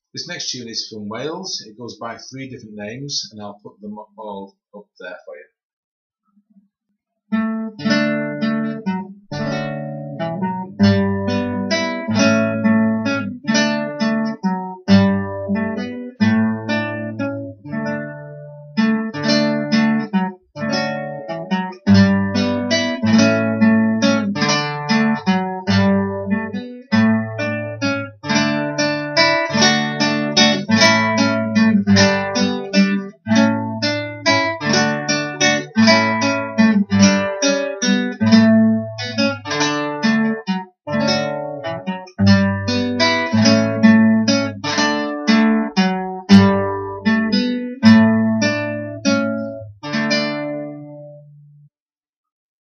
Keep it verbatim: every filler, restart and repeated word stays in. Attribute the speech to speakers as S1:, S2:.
S1: This next tune is from Wales. It goes by three different names, and I'll put them all up there for you.